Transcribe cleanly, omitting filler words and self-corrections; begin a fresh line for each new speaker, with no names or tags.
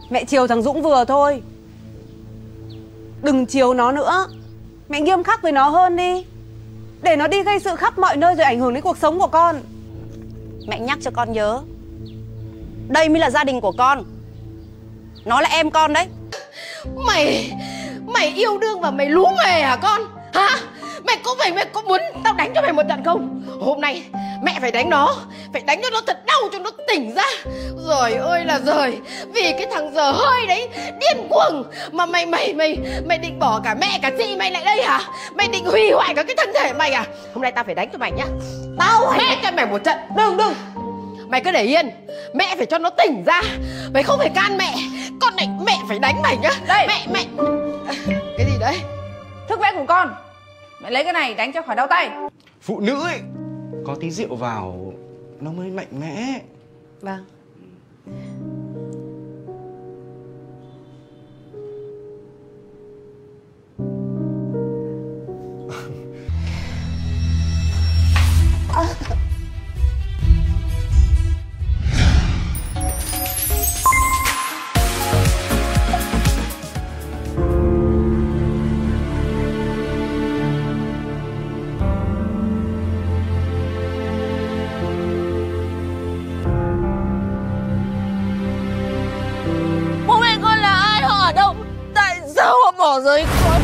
Mẹ chiều thằng Dũng vừa thôi. Đừng chiều nó nữa. Mẹ nghiêm khắc với nó hơn đi. Để nó đi gây sự khắp mọi nơi rồi ảnh hưởng đến cuộc sống của con.
Mẹ nhắc cho con nhớ, đây mới là gia đình của con. Nó là em con đấy.
Mày yêu đương và mày lú nghề hả con? Hả? Mày có muốn tao đánh cho mày một trận không? Hôm nay mẹ phải đánh nó. Phải đánh cho nó thật đau cho nó tỉnh ra. Giời ơi là giời. Vì cái thằng dở hơi đấy điên cuồng mà mày định bỏ cả mẹ cả chị mày lại đây hả? Mày định hủy hoại cả cái thân thể mày à? Hôm nay tao phải đánh cho mày nhá. Tao phải đánh cho mày một trận. Đừng Mày cứ để yên. Mẹ phải cho nó tỉnh ra. Mày không phải can mẹ. Con này mẹ phải đánh mày nhá.
Đây.
Mẹ cái gì đấy?
Thức vét của con. Mẹ lấy cái này đánh cho khỏi đau tay.
Phụ nữ ấy có tí rượu vào nó mới mạnh mẽ.
Vâng.
Bố mẹ con là ai? Họ ở đâu? Tại sao họ bỏ rơi con?